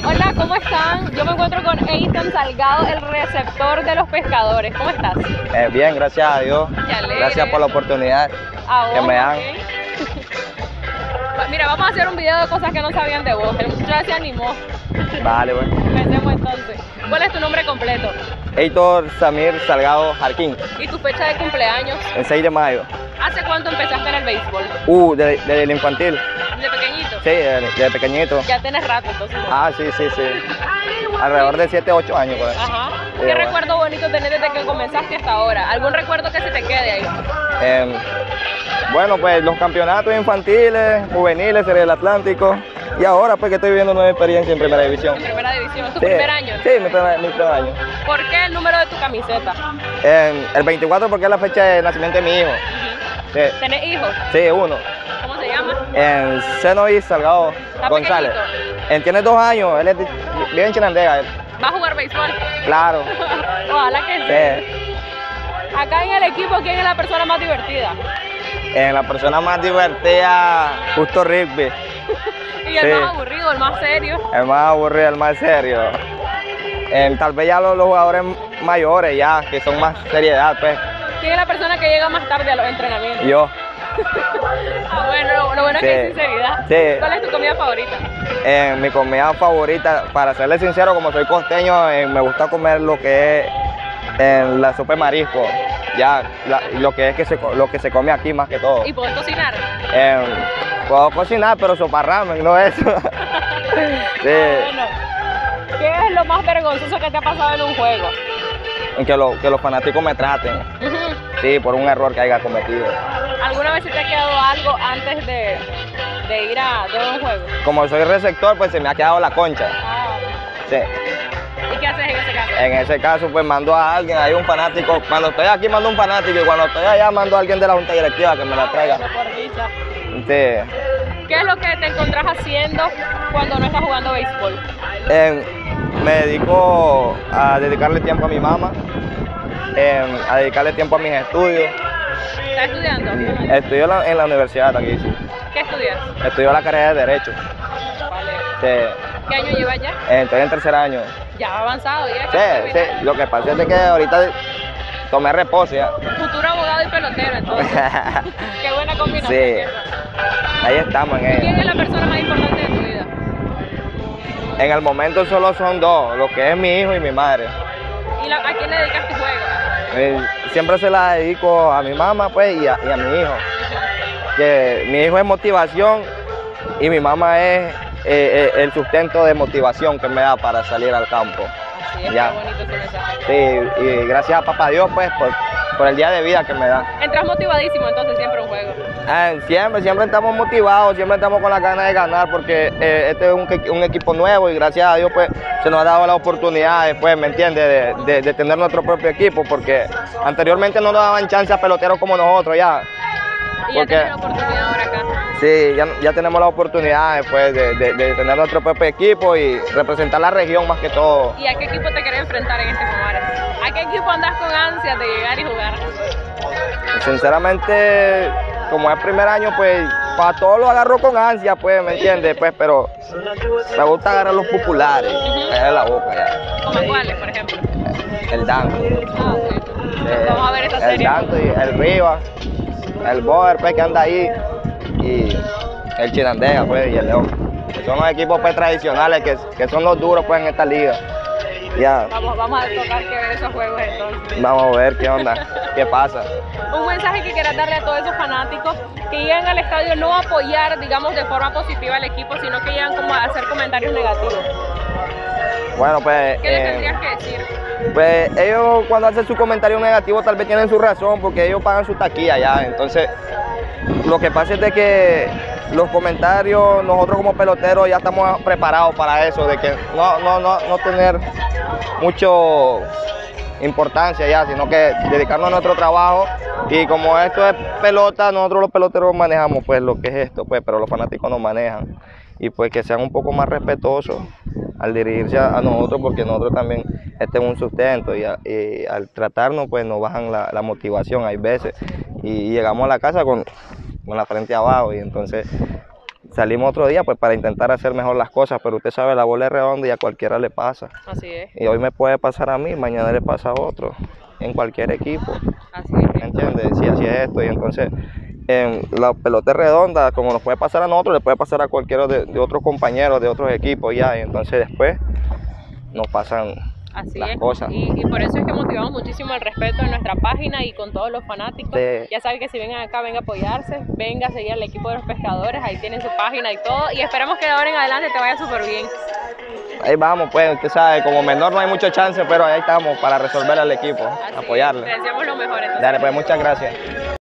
Hola, ¿cómo están? Yo me encuentro con Eitan Salgado, el receptor de los pescadores. ¿Cómo estás? Bien, gracias a Dios. Qué alegre. Gracias por la oportunidad que me dan. Okay. Mira, vamos a hacer un video de cosas que no sabían de vos. El muchacho ya se animó. Vale, bueno. Empecemos entonces. ¿Cuál es tu nombre completo? Heitor Samir Salgado Jarquín, ¿Y tu fecha de cumpleaños? el 6 de mayo. ¿Hace cuánto empezaste en el béisbol? Desde el infantil. ¿De pequeñito? Sí, desde pequeñito. Ya tienes rato entonces. Ah, sí. Alrededor de 7, 8 años por ahí. Ajá. Sí, ¿Qué bueno. recuerdo bonito tenés desde que comenzaste hasta ahora? ¿Algún recuerdo que se te quede ahí? Bueno, pues los campeonatos infantiles, juveniles, Serie del Atlántico. Y ahora pues que estoy viviendo nueva experiencia en primera división. En primera división, ¿es tu Sí, primer año? Sí, mi primer año. ¿Por qué el número de tu camiseta? El 24 porque es la fecha de nacimiento de mi hijo. Sí, ¿Tenés hijos? sí, uno. ¿Cómo se llama? Zenoy Salgado ¿Está González. pequeñito? Él tiene 2 años, él vive en Chinandega. ¿Va a jugar béisbol? Claro, Ojalá que sí. sí. Acá en el equipo, ¿quién es la persona más divertida? La persona más divertida, Justo Rigby. Y el Sí. más aburrido, el más serio. El más aburrido, el más serio. Tal vez ya los jugadores mayores ya, que son más seriedad, pues. ¿Quién es la persona que llega más tarde a los entrenamientos? Yo. Ah, bueno, lo bueno es que hay Sí. sinceridad. Sí. ¿Cuál es tu comida favorita? Mi comida favorita, para serle sincero, como soy costeño, me gusta comer lo que es la sopa de marisco. Ya, lo que se come aquí más que todo. ¿Y puedes cocinar? Puedo cocinar, pero sopa ramen, no eso. Sí. Ah, bueno. ¿Qué es lo más vergonzoso que te ha pasado en un juego? Que los fanáticos me traten, Ujú. sí, por un error que haya cometido. ¿Alguna vez se te ha quedado algo antes de ir a un juego? Como soy receptor, pues se me ha quedado la concha. Ah, Sí. ¿y qué haces en ese caso? En ese caso, pues mando a alguien, hay un fanático. Cuando estoy aquí mando un fanático y cuando estoy allá mando a alguien de la junta directiva que me la traiga. Eso por dicha. Sí. ¿Qué es lo que te encontrás haciendo cuando no estás jugando béisbol? Me dedico a dedicarle tiempo a mi mamá, a dedicarle tiempo a mis estudios. ¿Estás estudiando? Estudio en la universidad aquí, sí. ¿Qué estudias? Estudio la carrera de Derecho. Vale. Sí. ¿Qué año llevas ya? Estoy en 3er año. Ya avanzado, ya. Sí. Lo que pasa es de que ahorita tomé reposo ya. Futuro abogado y pelotero, entonces. Qué buena combinación. Sí. esa. Ahí estamos en ¿Quién ella. es la persona más importante de tu vida? En el momento solo son 2, lo que es mi hijo y mi madre. ¿Y a quién le dedicas tu juego? Siempre se la dedico a mi mamá pues y a mi hijo. Que mi hijo es motivación y mi mamá es el sustento de motivación que me da para salir al campo. Así es, Ya. qué bonito ese mensaje. Sí, y gracias a papá Dios pues por el día de vida que me da. Entras motivadísimo entonces siempre a un juego. Siempre estamos motivados, siempre estamos con las ganas de ganar porque este es un equipo nuevo y gracias a Dios pues se nos ha dado la oportunidad después, ¿me entiendes? De tener nuestro propio equipo porque anteriormente no nos daban chance a peloteros como nosotros ya. Y ya tienes la oportunidad ahora acá. Sí, ya tenemos la oportunidad después de tener nuestro propio equipo y representar la región más que todo. ¿Y a qué equipo te querés enfrentar en este Comares? ¿A qué equipo andas con ansias de llegar y jugar? Sinceramente, como es primer año, pues para todos lo agarro con ansia, pues, ¿me entiendes? Pues, pero me gusta agarrar los populares, callar la boca ya. ¿Como cuáles, por ejemplo? El Danco, Ah, ok. Vamos a ver esa el serie. Danco y el Rivas, el Boer, pues, que anda ahí, y el Chinandega, pues, y el León. Son los equipos, pues, tradicionales que son los duros, pues, en esta liga. Ya, Vamos a tocar que ver esos juegos entonces. vamos a ver qué onda, qué pasa. Un mensaje que quieras darle a todos esos fanáticos que llegan al estadio no a apoyar, digamos, de forma positiva al equipo, sino que llegan como a hacer comentarios negativos. Bueno, pues, ¿Qué le tendrías que decir? pues ellos cuando hacen su comentario negativo tal vez tienen su razón porque ellos pagan su taquilla ya. Entonces, lo que pasa es de que los comentarios, nosotros como peloteros ya estamos preparados para eso, de que no tener mucho importancia ya, sino que dedicarnos a nuestro trabajo. Y como esto es pelota, nosotros los peloteros manejamos pues lo que es esto, pues, pero los fanáticos no manejan. Y pues que sean un poco más respetuosos al dirigirse a nosotros, porque nosotros también este es un sustento y al tratarnos pues nos bajan la motivación hay veces y llegamos a la casa con la frente abajo y entonces salimos otro día pues para intentar hacer mejor las cosas, pero usted sabe, la bola es redonda y a cualquiera le pasa. Así es. Y hoy me puede pasar a mí, mañana le pasa a otro, en cualquier equipo. Así es. ¿Me entiendes? Sí, así es esto. Y entonces, la pelota es redonda, como nos puede pasar a nosotros, le puede pasar a cualquiera de otros compañeros, de otros equipos ya. Y entonces después nos pasan Así las es. cosas. Y por eso es que motivamos muchísimo el respeto en nuestra página y con todos los fanáticos. Sí. Ya saben que si vengan acá, venga a apoyarse, venga a seguir al equipo de los pescadores, ahí tienen su página y todo. Y esperemos que de ahora en adelante te vaya súper bien. Ahí vamos, pues, usted sabe, como menor no hay mucho chance, pero ahí estamos para resolver al equipo, Así es. apoyarle. Te deseamos lo mejor. Entonces. Dale, pues, muchas gracias.